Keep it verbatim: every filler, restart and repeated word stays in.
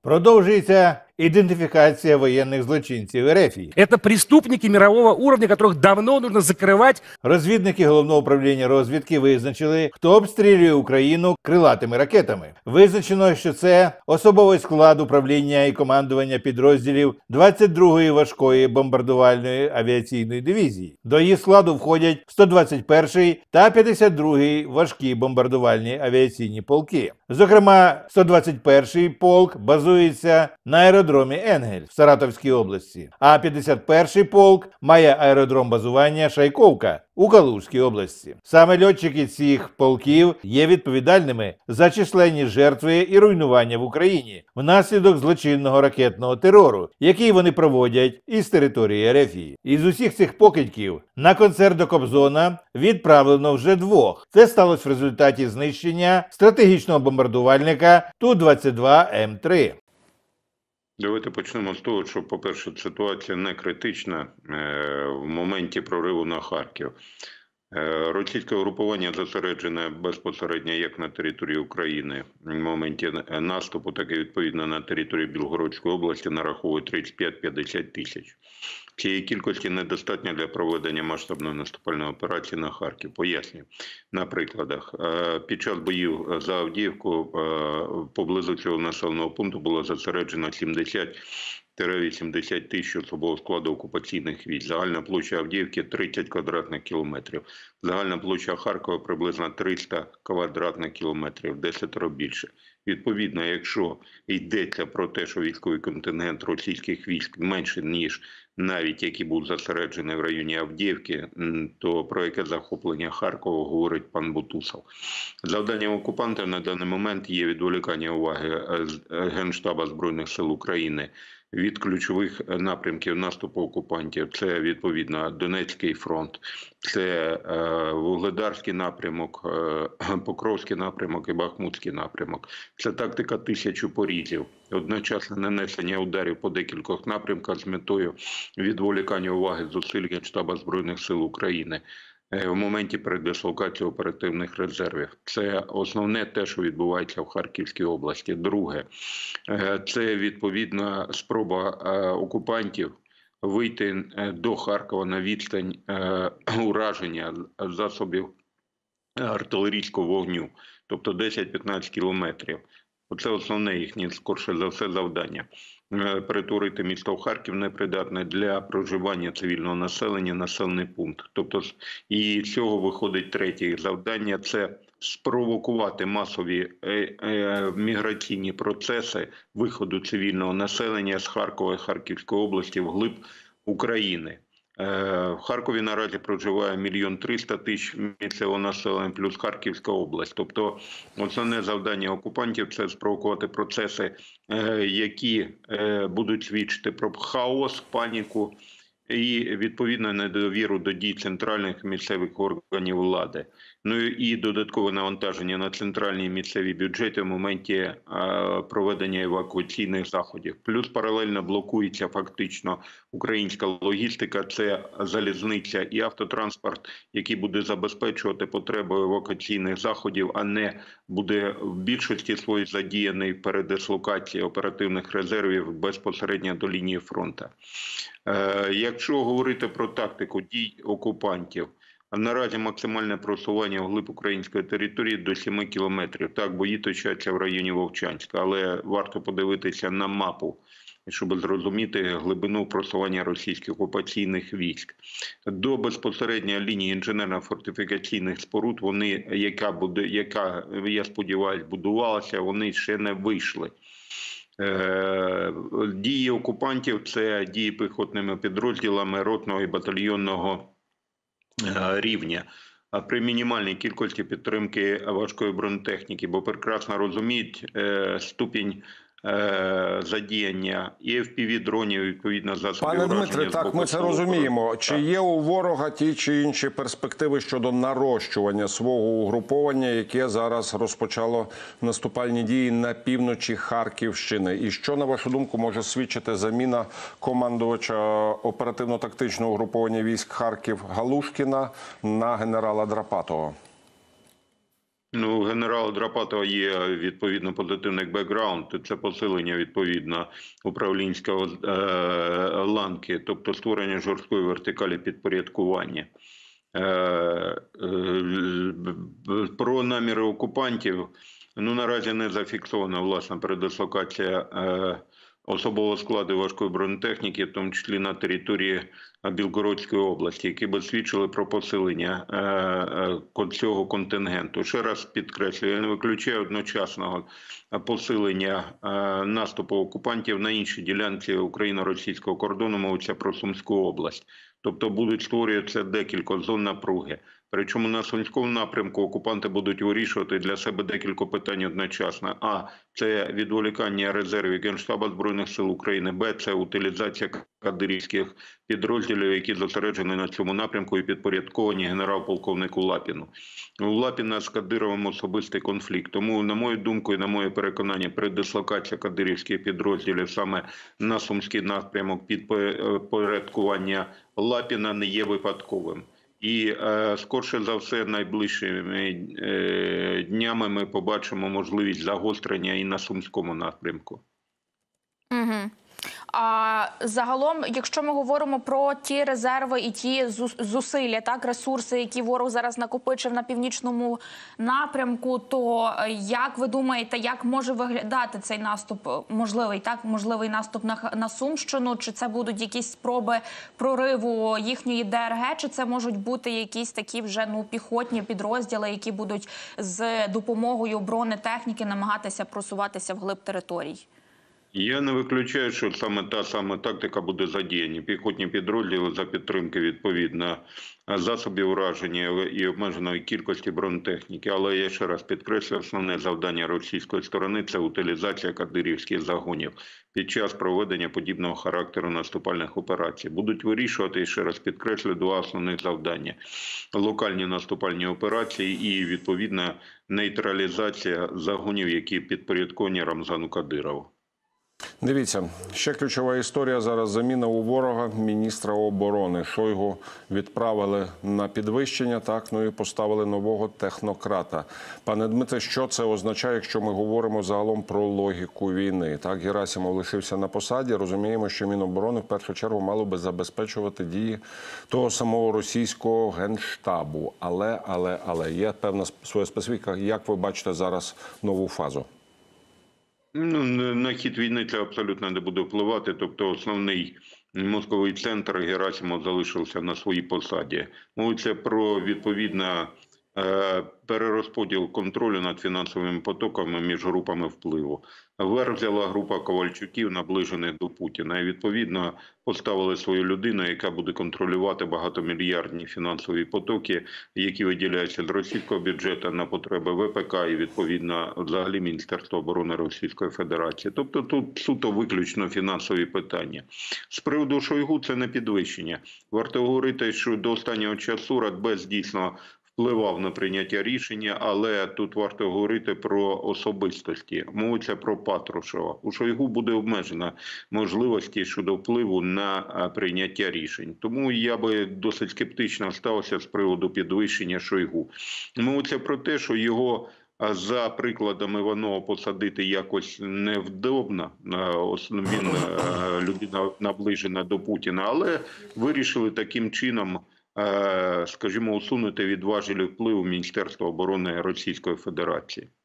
Продовжується ідентифікація воєнних злочинців РФ. Это преступники мирового уровня, которых давно нужно закрывать. Розвідники Головного управління розвідки визначили, хто обстрілює Україну крилатими ракетами. Визначено, що це особовий склад управління і командування підрозділів двадцять другої важкої бомбардувальної авіаційної дивізії. До її складу входять сто двадцять перший та п'ятдесят другий важкі бомбардувальні авіаційні полки. Зокрема, сто двадцять перший полк базується на аеродромі Енгель в Саратовській області, а п'ятдесят перший полк має аеродром базування Шайковка у Калужській області. Саме льотчики цих полків є відповідальними за численні жертви і руйнування в Україні внаслідок злочинного ракетного терору, який вони проводять із території РФ. Із усіх цих покидьків на концерт до Кобзона відправлено вже двох. Це сталося в результаті знищення стратегічного бомбардувальника Ту двадцять два М три. Давайте почнемо з того, що, по-перше, ситуація не критична в моменті прориву на Харків. Російське угрупування зосереджене безпосередньо як на території України в моменті наступу, так і відповідно на території Білгородської області нараховує тридцять п'ять - п'ятдесят тисяч. Цієї кількості недостатньо для проведення масштабної наступальної операції на Харків. Пояснюю на прикладах. Під час боїв за Авдіївку поблизу цього населеного пункту було зосереджено сімдесят - вісімдесят тисяч особового складу окупаційних військ. Загальна площа Авдіївки – тридцять квадратних кілометрів. Загальна площа Харкова – приблизно триста квадратних кілометрів, десятеро більше. Відповідно, якщо йдеться про те, що військовий контингент російських військ менше, ніж навіть який був зосереджений в районі Авдіївки, то про яке захоплення Харкова говорить пан Бутусов. Завданням окупантів на даний момент є відволікання уваги Генштаба Збройних сил України від ключових напрямків наступу окупантів. Це, відповідно, Донецький фронт, це е, Вугледарський напрямок, е, Покровський напрямок і Бахмутський напрямок. Це тактика тисячу порізів. Одночасне нанесення ударів по декількох напрямках з метою відволікання уваги зусиль Генштаба Збройних сил України в моменті передислокації оперативних резервів. Це основне те, що відбувається в Харківській області. Друге, це відповідна спроба окупантів вийти до Харкова на відстань ураження засобів артилерійського вогню, тобто десять - п'ятнадцять кілометрів. Оце основне їхнє, скорше за все, завдання. Перетворити місто Харків непридатне для проживання цивільного населення, населений пункт. Тобто, і з цього виходить третє їх завдання – це спровокувати масові е, е, міграційні процеси виходу цивільного населення з Харкова і Харківської області вглиб України. В Харкові наразі проживає мільйон триста тисяч місцевого населення плюс Харківська область. Тобто основне завдання окупантів – це спровокувати процеси, які будуть свідчити про хаос, паніку і, відповідно, недовіру до дій центральних місцевих органів влади. Ну і додаткове навантаження на центральні місцеві бюджети в моменті проведення евакуаційних заходів. Плюс паралельно блокується фактично українська логістика, це залізниця і автотранспорт, який буде забезпечувати потребу евакуаційних заходів, а не буде в більшості своїй задіяний в передислокації оперативних резервів безпосередньо до лінії фронту. Якщо говорити про тактику дій окупантів, наразі максимальне просування вглиб української території до семи кілометрів. Так, бої точаться в районі Вовчанська, але варто подивитися на мапу, щоб зрозуміти глибину просування російських окупаційних військ. До безпосередньо лінії інженерно-фортифікаційних споруд, вони, яка, буде, яка, я сподіваюся, будувалася, вони ще не вийшли. Дії окупантів – це дії піхотними підрозділами ротного і батальйонного рівня при мінімальній кількості підтримки важкої бронетехніки, бо прекрасно розуміють ступінь задіяння і еф пі ві-дронів, відповідно, засобів Пане ураження. Дмитре, так, ми це розуміємо. Чи є у ворога ті чи інші перспективи щодо нарощування свого угруповання, яке зараз розпочало наступальні дії на півночі Харківщини? І що, на вашу думку, може свідчити заміна командувача оперативно-тактичного угруповання військ Харків Галушкіна на генерала Драпатова? Ну, у генерала Драпатова є відповідно позитивний бекграунд. Це посилення відповідно управлінського е, ланки, тобто створення жорсткої вертикалі підпорядкування. Е, е, про наміри окупантів, ну, наразі не зафіксована власна передислокація е, особового складу важкої бронетехніки, в тому числі на території Білгородської області, які б свідчили про посилення е, е, цього контингенту. Ще раз підкреслюю, я не виключаю одночасного посилення е, наступу окупантів на іншій ділянці україно-російського кордону, мовиться про Сумську область. Тобто будуть створюватися декілька зон напруги. Причому на Сумському напрямку окупанти будуть вирішувати для себе декілька питань одночасно. А – це відволікання резервів Генштабу Збройних сил України. Б – це утилізація кадирівських підрозділів, які зосереджені на цьому напрямку і підпорядковані генерал-полковнику Лапіну. У Лапіна з Кадировим особистий конфлікт. Тому, на мою думку і на моє переконання, передислокація кадирівських підрозділів саме на Сумський напрямок підпорядкування Лапіна не є випадковим. І, е, скорше за все, найближчими е, днями ми побачимо можливість загострення і на Сумському напрямку. Угу. А загалом, якщо ми говоримо про ті резерви і ті зусилля, так, ресурси, які ворог зараз накопичив на північному напрямку, то як ви думаєте, як може виглядати цей наступ, можливий, так, можливий наступ на, на Сумщину? Чи це будуть якісь спроби прориву їхньої ДРГ, чи це можуть бути якісь такі вже, ну, піхотні підрозділи, які будуть з допомогою бронетехніки намагатися просуватися вглиб територій? Я не виключаю, що саме та сама тактика буде задіяні. Піхотні підрозділи за підтримки, відповідно, засобів ураження і обмеженої кількості бронетехніки. Але я ще раз підкреслю, основне завдання російської сторони – це утилізація кадирівських загонів під час проведення подібного характеру наступальних операцій. Будуть вирішувати, і ще раз підкреслю, два основних завдання. Локальні наступальні операції і, відповідно, нейтралізація загонів, які підпорядковані Рамзану Кадирову. Дивіться, ще ключова історія зараз. Заміна у ворога міністра оборони. Шойгу відправили на підвищення, так, ну і поставили нового технократа. Пане Дмитре, що це означає, якщо ми говоримо загалом про логіку війни? Так, Герасимов лишився на посаді. Розуміємо, що Міноборони в першу чергу мало би забезпечувати дії того самого російського генштабу. Але, але, але є певна своя специфіка. Як ви бачите зараз нову фазу? Ну, на хід війни це абсолютно не буде впливати. Тобто основний мозковий центр Герасимов залишився на своїй посаді. Мовиться про, відповідно, перерозподіл контролю над фінансовими потоками між групами впливу. Верх взяла група Ковальчуків, наближених до Путіна, і, відповідно, поставили свою людину, яка буде контролювати багатомільярдні фінансові потоки, які виділяються з російського бюджету на потреби ВПК і, відповідно, взагалі Міністерства оборони Російської Федерації. Тобто тут суто виключно фінансові питання. З приводу Шойгу це не підвищення. Варто говорити, що до останнього часу Радбез дійсно впливав на прийняття рішення, але тут варто говорити про особистості. Мовиться про Патрушева. У Шойгу буде обмежена можливості щодо впливу на прийняття рішень. Тому я би досить скептично ставився з приводу підвищення Шойгу. Мовиться про те, що його за прикладом Іванова посадити якось невдобно. Він людина наближена до Путіна, але вирішили таким чином, скажімо, усунути від важелів впливу Міністерства оборони Російської Федерації.